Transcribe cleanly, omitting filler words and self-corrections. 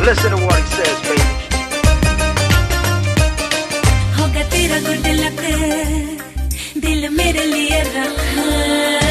Listen to what he says, baby. होगा तेरा good luck, दिल मेरे लिए रखा।